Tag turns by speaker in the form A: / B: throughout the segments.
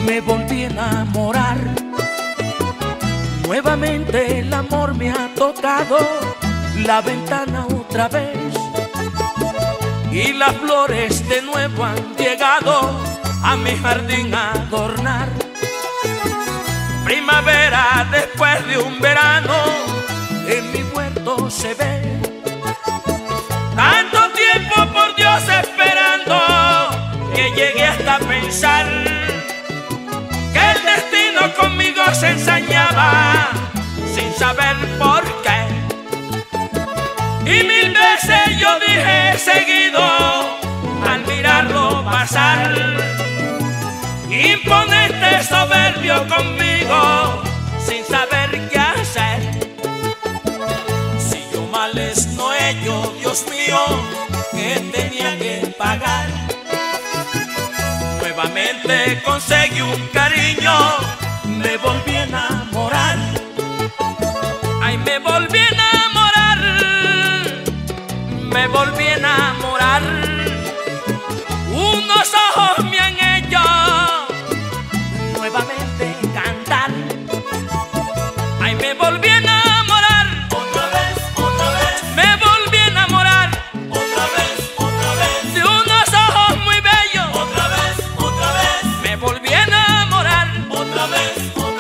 A: me volví a enamorar. Nuevamente el amor me ha tocado la ventana otra vez, y las flores de nuevo han llegado a mi jardín a adornar. Primavera después de un verano en mi huerto se ve. Tanto tiempo por Dios esperando que llegué hasta pensar que el destino conmigo se ensañaba sin saber por qué. Y mil veces yo dije seguido al mirarlo pasar: imponente, soberbio conmigo sin saber qué hacer. Si yo males no he hecho, Dios mío, que tenía que pagar. Nuevamente conseguí un cariño, me volví a enamorar. Ay, me volví a enamorar, me volví a enamorar. Unos ojos me han hecho nuevamente cantar. Ay, me volví a enamorar, otra vez, me volví a enamorar, otra vez, de unos ojos muy bellos, otra vez, me volví a enamorar, otra vez.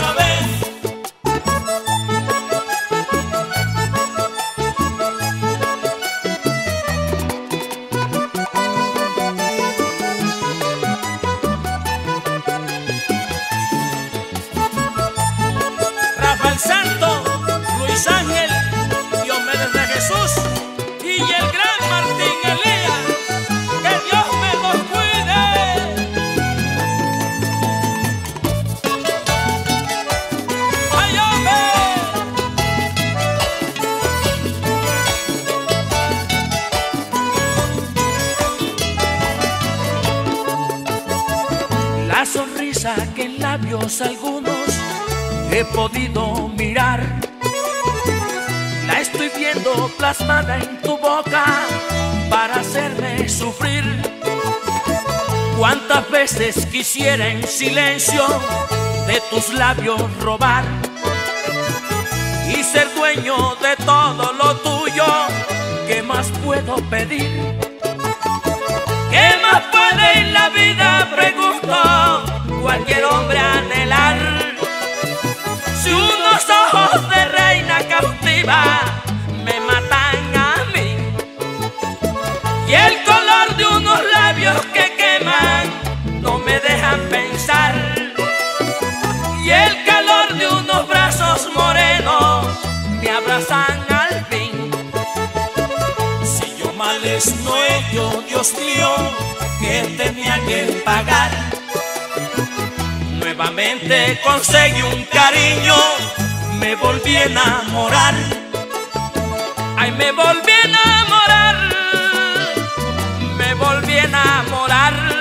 A: Rafael Santo, Luis Ángel, Diomedes de Jesús y el gran Martín Elías. Que Dios me los cuide. ¡Ay, hombre! La sonrisa que en labios algunos he podido mirar, la estoy viendo plasmada en tu boca para hacerme sufrir. Cuántas veces quisiera en silencio de tus labios robar y ser dueño de todo lo tuyo. ¿Qué más puedo pedir? ¿Qué más puede en la vida, pregunto, cualquier hombre anhelar? Si unos ojos de reina cautiva me matan a mí, y el color de unos labios que queman no me dejan pensar, y el calor de unos brazos morenos me abrazan al fin. Si yo males no he hecho, Dios mío, que tenía que pagar. Nuevamente conseguí un cariño, me volví a enamorar. Ay, me volví a enamorar, me volví a enamorar.